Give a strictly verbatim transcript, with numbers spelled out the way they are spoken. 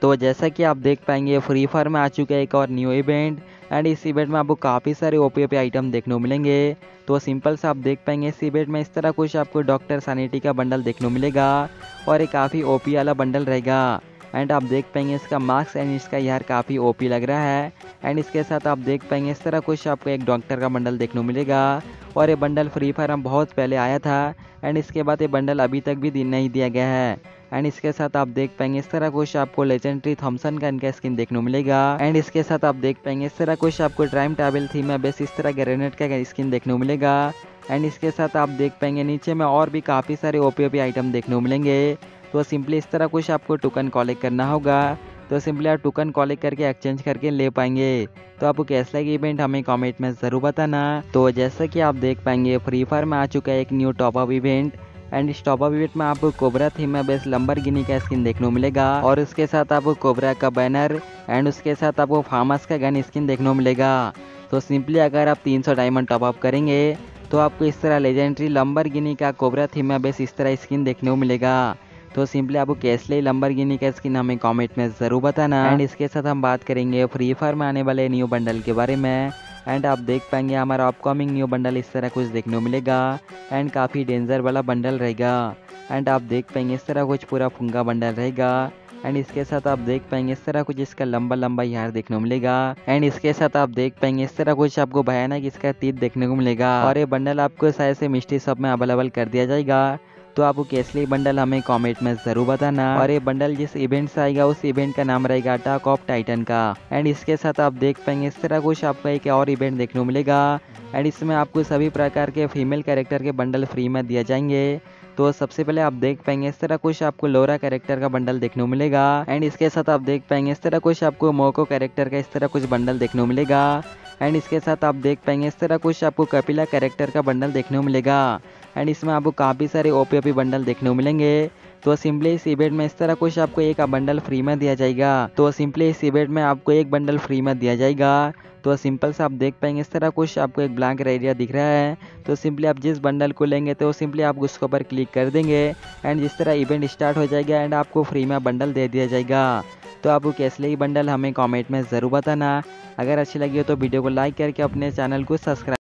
तो जैसा कि आप देख पाएंगे फ्री फायर में आ चुका है एक और न्यू इवेंट एंड इस इवेंट में आपको काफ़ी सारे ओपी ओपी आइटम देखने को मिलेंगे। तो सिंपल से आप देख पाएंगे इस इवेंट में इस तरह कुछ आपको डॉक्टर सैनिटी का बंडल देखने को मिलेगा और ये काफ़ी ओपी वाला बंडल रहेगा। एंड आप देख पाएंगे इसका मार्क्स एंड इसका यार काफ़ी ओपी लग रहा है। एंड इसके साथ आप देख पाएंगे इस तरह कुछ आपको एक डॉक्टर का बंडल देखने को मिलेगा और ये बंडल फ्री फायर में बहुत पहले आया था एंड इसके बाद ये बंडल अभी तक भी नहीं दिया गया है। एंड इसके साथ आप देख पाएंगे इस तरह कुछ आपको लेजेंडरी थॉमसन का इनका स्किन देखने को मिलेगा। एंड इसके साथ आप देख पाएंगे इस तरह कुछ आपको टाइम ट्रैवल थीम में बेस इस तरह ग्रेनेड का स्किन देखने को मिलेगा। एंड इसके साथ आप देख पाएंगे नीचे में और भी काफ़ी सारे ओपी ओपी आइटम देखने को मिलेंगे। तो सिंपली इस तरह कुछ आपको टोकन कलेक्ट करना होगा। तो सिंपली आप टोकन कलेक्ट करके एक्सचेंज करके ले पाएंगे। तो आपको कैसा लगा इवेंट हमें कमेंट में ज़रूर बताना। तो जैसा कि आप देख पाएंगे फ्री फायर में आ चुका है एक new top up event and इस टॉप अप इवेंट में आपको कोबरा थीम में बेस लंबरगिनी का स्किन देखने को मिलेगा और उसके साथ आपको कोबरा का बैनर एंड उसके साथ आपको फार्मस का गन स्किन देखने को मिलेगा। तो सिंपली अगर आप तीन सौ डायमंड टॉप अप करेंगे तो आपको इस तरह लेजेंडरी लंबरगिनी का कोबरा थीम में बेस इस तरह स्किन देखने को मिलेगा। तो सिंपली आपको कैसे लंबरगिनी का स्किन हमें कमेंट में ज़रूर बताना। एंड इसके साथ हम बात करेंगे फ्री फायर में आने वाले न्यू बंडल के बारे में। एंड आप देख पाएंगे हमारा अपकमिंग न्यू बंडल इस तरह कुछ देखने को मिलेगा एंड काफ़ी डेंजर वाला बंडल रहेगा। एंड आप देख पाएंगे इस तरह कुछ पूरा फुंगा बंडल रहेगा। एंड इसके साथ आप देख पाएंगे इस तरह कुछ इसका लंबा लंबा यार देखने को मिलेगा। एंड इसके साथ आप देख पाएंगे इस तरह कुछ आपको भयानक इसका तीर देखने को मिलेगा और ये बंडल आपको शायद से मिस्ट्री शॉप में अवेलेबल कर दिया जाएगा। तो आपको कैसली बंडल हमें कमेंट में ज़रूर बताना और ये बंडल जिस इवेंट से आएगा उस इवेंट का नाम रहेगा अटैक ऑफ टाइटन का। एंड इसके साथ आप देख पाएंगे इस तरह कुछ आपको एक और इवेंट देखने को मिलेगा एंड इसमें आपको सभी प्रकार के फीमेल कैरेक्टर के बंडल फ्री में दिए जाएंगे। तो सबसे पहले आप देख पाएंगे इस तरह कुछ आपको लोरा कैरेक्टर का बंडल देखने को मिलेगा। एंड इसके साथ आप देख पाएंगे इस तरह कुछ आपको मोको कैरेक्टर का इस तरह कुछ बंडल देखने को मिलेगा। एंड इसके साथ आप देख पाएंगे इस तरह कुछ आपको कपिला कैरेक्टर का बंडल देखने को मिलेगा एंड इसमें आपको काफ़ी सारे ओपी ओपी बंडल देखने को मिलेंगे। तो सिंपली इस इवेंट में इस तरह कुछ आपको एक बंडल फ्री में दिया जाएगा। तो सिंपली इस इवेंट में आपको एक बंडल फ्री में दिया जाएगा। तो सिंपल से आप देख पाएंगे इस तरह कुछ आपको एक ब्लैंक एरिया दिख रहा है। तो सिंपली आप जिस बंडल को लेंगे तो सिंपली आप उसके ऊपर क्लिक कर देंगे एंड जिस तरह इवेंट स्टार्ट हो जाएगा एंड आपको फ्री में बंडल दे दिया जाएगा। तो आपको कैसे लगी बंडल हमें कमेंट में ज़रूर बताना। अगर अच्छी लगी हो तो वीडियो को लाइक करके अपने चैनल को सब्सक्राइब